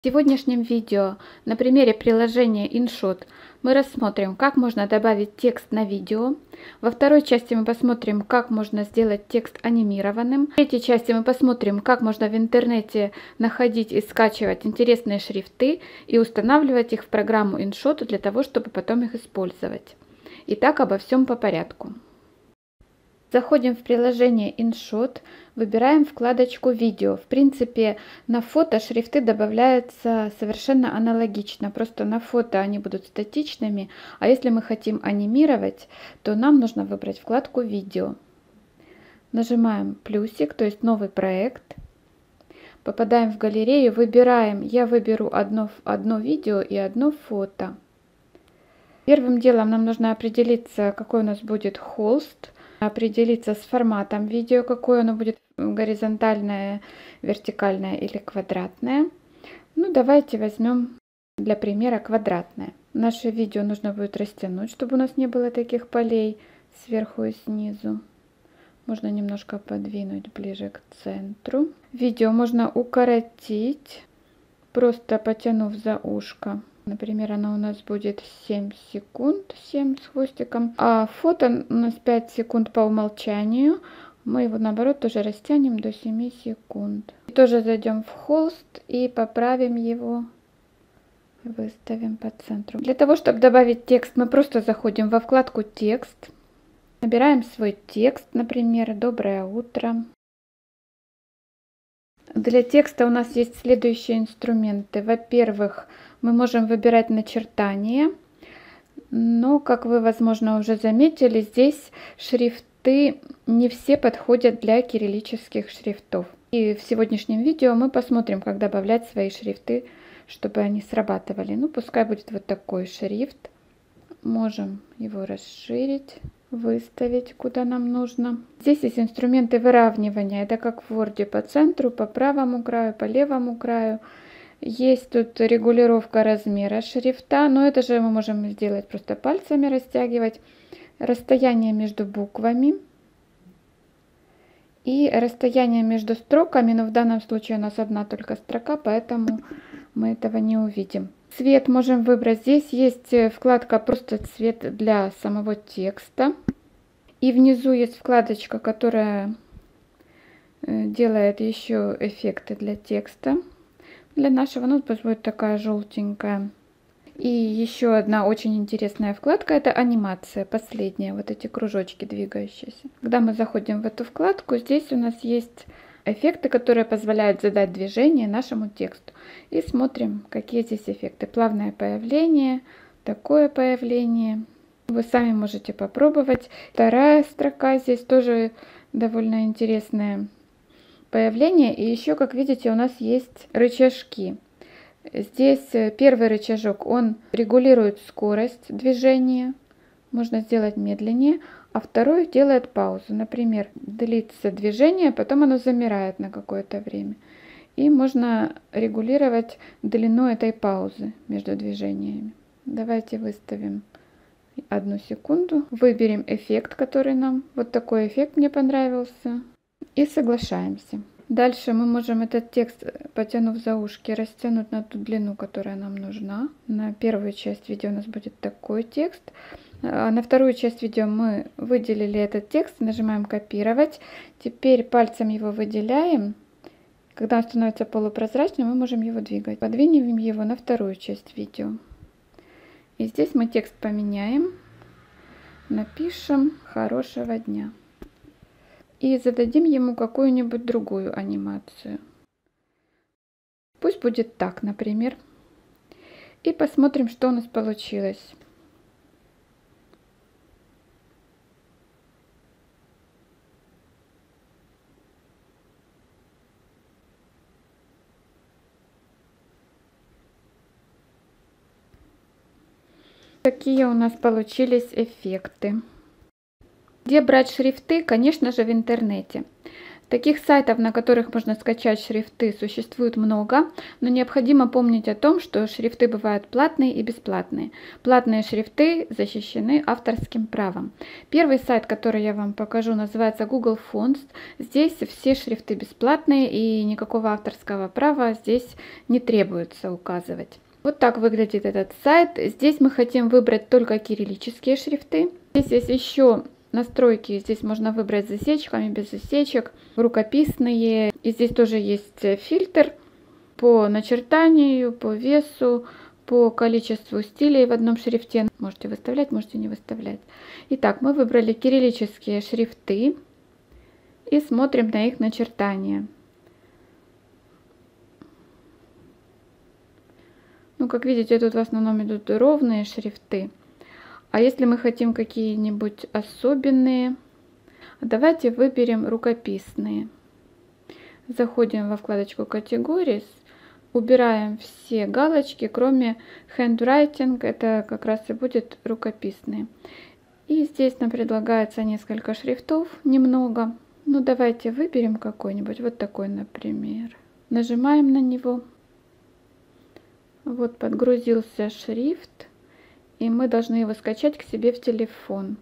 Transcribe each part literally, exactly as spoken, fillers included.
В сегодняшнем видео на примере приложения InShot мы рассмотрим, как можно добавить текст на видео. Во второй части мы посмотрим, как можно сделать текст анимированным. В третьей части мы посмотрим, как можно в интернете находить и скачивать интересные шрифты и устанавливать их в программу InShot для того, чтобы потом их использовать. Итак, обо всем по порядку. Заходим в приложение InShot, выбираем вкладочку «Видео». В принципе, на фото шрифты добавляются совершенно аналогично, просто на фото они будут статичными, а если мы хотим анимировать, то нам нужно выбрать вкладку «Видео». Нажимаем плюсик, то есть новый проект. Попадаем в галерею, выбираем, я выберу одно, одно видео и одно фото. Первым делом нам нужно определиться, какой у нас будет холст. Определиться с форматом видео, какое оно будет, горизонтальное, вертикальное или квадратное. Ну, давайте возьмем для примера квадратное. Наше видео нужно будет растянуть, чтобы у нас не было таких полей сверху и снизу. Можно немножко подвинуть ближе к центру. Видео можно укоротить, просто потянув за ушко. Например, оно у нас будет семь секунд, семь с хвостиком. А фото у нас пять секунд по умолчанию. Мы его, наоборот, тоже растянем до семи секунд. И тоже зайдем в холст и поправим его. Выставим по центру. Для того, чтобы добавить текст, мы просто заходим во вкладку «Текст». Набираем свой текст, например, «Доброе утро». Для текста у нас есть следующие инструменты. Во-первых, мы можем выбирать начертания, но, как вы, возможно, уже заметили, здесь шрифты не все подходят для кириллических шрифтов. И в сегодняшнем видео мы посмотрим, как добавлять свои шрифты, чтобы они срабатывали. Ну, пускай будет вот такой шрифт. Можем его расширить, выставить, куда нам нужно. Здесь есть инструменты выравнивания. Это как в Word, по центру, по правому краю, по левому краю. Есть тут регулировка размера шрифта, но это же мы можем сделать просто пальцами, растягивать. Расстояние между буквами и расстояние между строками, но в данном случае у нас одна только строка, поэтому мы этого не увидим. Цвет можем выбрать. Здесь есть вкладка «Просто цвет» для самого текста. И внизу есть вкладочка, которая делает еще эффекты для текста. Для нашего, ну, пусть будет такая желтенькая. И еще одна очень интересная вкладка — это анимация, последняя, вот эти кружочки двигающиеся. Когда мы заходим в эту вкладку, здесь у нас есть эффекты, которые позволяют задать движение нашему тексту. И смотрим, какие здесь эффекты. Плавное появление, такое появление. Вы сами можете попробовать. Вторая строка здесь тоже довольно интересная. Появление. И еще, как видите, у нас есть рычажки. Здесь первый рычажок, он регулирует скорость движения. Можно сделать медленнее. А второй делает паузу. Например, длится движение, потом оно замирает на какое-то время. И можно регулировать длину этой паузы между движениями. Давайте выставим одну секунду. Выберем эффект, который нам... Вот такой эффект мне понравился. И соглашаемся. Дальше мы можем этот текст, потянув за ушки, растянуть на ту длину, которая нам нужна. На первую часть видео у нас будет такой текст. А на вторую часть видео мы выделили этот текст, нажимаем «Копировать». Теперь пальцем его выделяем. Когда он становится полупрозрачным, мы можем его двигать. Подвинем его на вторую часть видео. И здесь мы текст поменяем. Напишем «Хорошего дня». И зададим ему какую-нибудь другую анимацию. Пусть будет так, например. И посмотрим, что у нас получилось. Какие у нас получились эффекты. Где брать шрифты? Конечно же, в интернете. Таких сайтов, на которых можно скачать шрифты, существует много, но необходимо помнить о том, что шрифты бывают платные и бесплатные. Платные шрифты защищены авторским правом. Первый сайт, который я вам покажу, называется Google Fonts. Здесь все шрифты бесплатные и никакого авторского права здесь не требуется указывать. Вот так выглядит этот сайт. Здесь мы хотим выбрать только кириллические шрифты. Здесь есть еще настройки, здесь можно выбрать с засечками, без засечек, рукописные. И здесь тоже есть фильтр по начертанию, по весу, по количеству стилей в одном шрифте. Можете выставлять, можете не выставлять. Итак, мы выбрали кириллические шрифты и смотрим на их начертания. Ну, как видите, тут в основном идут ровные шрифты. А если мы хотим какие-нибудь особенные, давайте выберем рукописные. Заходим во вкладочку Categories, убираем все галочки, кроме Handwriting, это как раз и будет рукописные. И здесь нам предлагается несколько шрифтов, немного. Ну, давайте выберем какой-нибудь, вот такой, например. Нажимаем на него. Вот подгрузился шрифт. И мы должны его скачать к себе в телефон.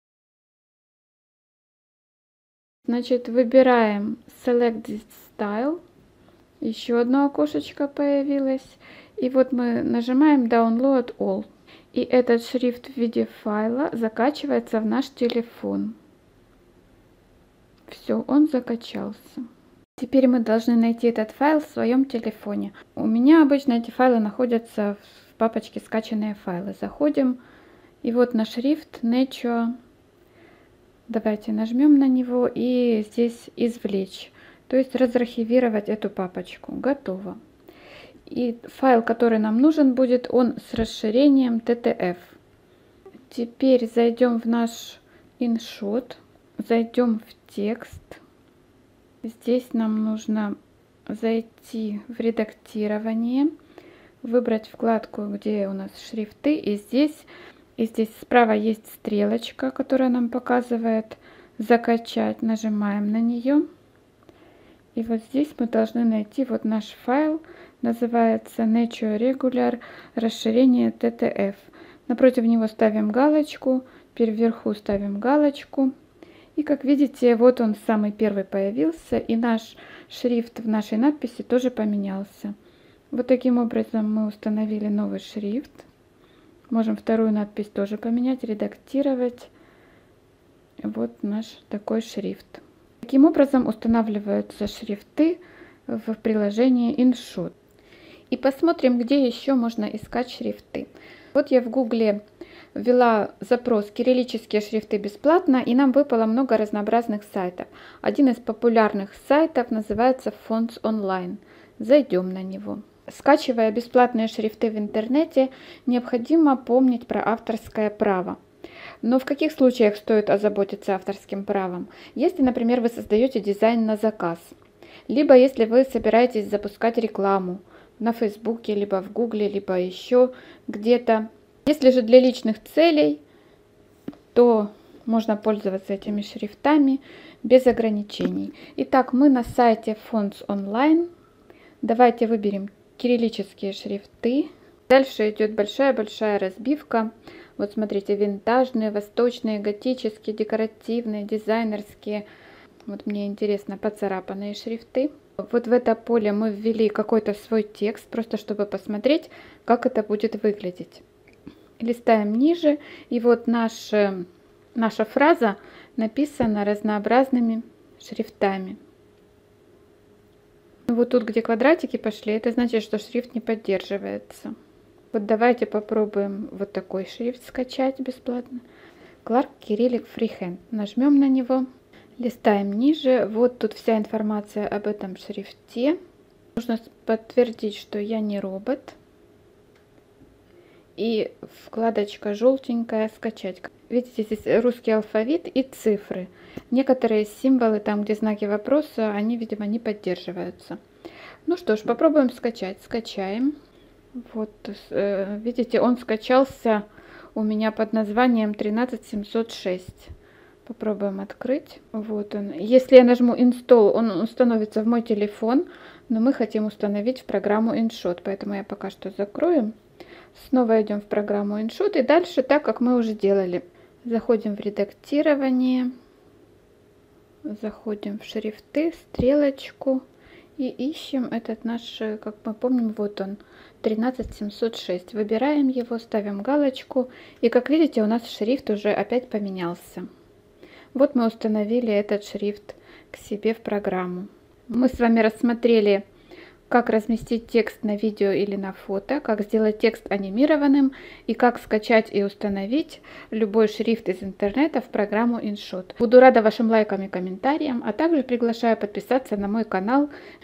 Значит, выбираем Select this style. Еще одно окошечко появилось. И вот мы нажимаем Download all. И этот шрифт в виде файла закачивается в наш телефон. Все, он закачался. Теперь мы должны найти этот файл в своем телефоне. У меня обычно эти файлы находятся в папочке скачанные файлы. Заходим, и вот наш шрифт Nature. Давайте нажмем на него и здесь извлечь, то есть разархивировать эту папочку. Готово. И файл, который нам нужен будет, он с расширением ти ти эф. Теперь зайдем в наш InShot, зайдем в текст. Здесь нам нужно зайти в редактирование, выбрать вкладку, где у нас шрифты, и здесь, и здесь справа есть стрелочка, которая нам показывает закачать. Нажимаем на нее. И вот здесь мы должны найти вот наш файл, называется Nature Regular, расширение ти ти эф. Напротив него ставим галочку, вверху ставим галочку. И как видите, вот он самый первый появился, и наш шрифт в нашей надписи тоже поменялся. Вот таким образом мы установили новый шрифт. Можем вторую надпись тоже поменять, редактировать. Вот наш такой шрифт. Таким образом устанавливаются шрифты в приложении InShot. И посмотрим, где еще можно искать шрифты. Вот я в Гугле ввела запрос «Кириллические шрифты бесплатно», и нам выпало много разнообразных сайтов. Один из популярных сайтов называется Fonts Online. Зайдем на него. Скачивая бесплатные шрифты в интернете, необходимо помнить про авторское право. Но в каких случаях стоит озаботиться авторским правом? Если, например, вы создаете дизайн на заказ, либо если вы собираетесь запускать рекламу на Фейсбуке, либо в Гугле, либо еще где-то. Если же для личных целей, то можно пользоваться этими шрифтами без ограничений. Итак, мы на сайте Fonts Online. Давайте выберем кириллические шрифты. Дальше идет большая-большая разбивка. Вот смотрите, винтажные, восточные, готические, декоративные, дизайнерские. Вот мне интересно, поцарапанные шрифты. Вот в это поле мы ввели какой-то свой текст, просто чтобы посмотреть, как это будет выглядеть. Листаем ниже, и вот наш, наша фраза написана разнообразными шрифтами. Вот тут, где квадратики пошли, это значит, что шрифт не поддерживается. Вот давайте попробуем вот такой шрифт скачать бесплатно. Clark Cyrillic Freehand. Нажмем на него, листаем ниже. Вот тут вся информация об этом шрифте. Нужно подтвердить, что я не робот. И вкладочка желтенькая «Скачать». Видите, здесь русский алфавит и цифры. Некоторые символы, там где знаки вопроса, они, видимо, не поддерживаются. Ну что ж, попробуем скачать. Скачаем. Вот, видите, он скачался у меня под названием тринадцать семьсот шесть. Попробуем открыть. Вот он. Если я нажму Install, он установится в мой телефон, но мы хотим установить в программу InShot, поэтому я пока что закрою. Снова идем в программу InShot и дальше так, как мы уже делали. Заходим в редактирование, заходим в шрифты, стрелочку и ищем этот наш, как мы помним, вот он, тринадцать семьсот шесть. Выбираем его, ставим галочку, и как видите, у нас шрифт уже опять поменялся. Вот мы установили этот шрифт к себе в программу. Мы с вами рассмотрели, как разместить текст на видео или на фото, как сделать текст анимированным и как скачать и установить любой шрифт из интернета в программу InShot. Буду рада вашим лайкам и комментариям, а также приглашаю подписаться на мой канал,